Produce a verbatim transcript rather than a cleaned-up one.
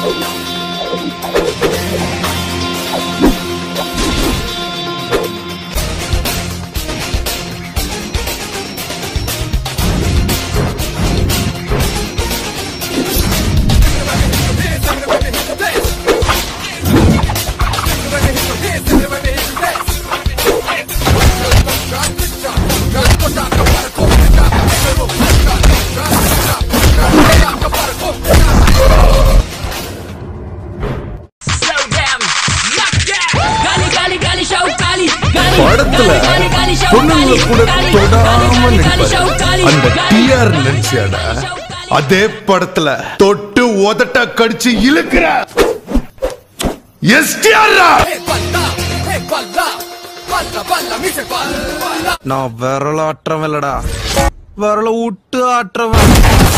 படத்துல பொண்ணுங்களை கூட தொடாம நினைப்பாரு அந்த டிஆர் நினைச்சியாடா. அதே படத்துல தொட்டு உதட்ட கடிச்சு இழுக்கிற எஸ்டிஆர். நான் விரல ஆற்றவன் இல்லடா, விரல விட்டு ஆற்றவன்.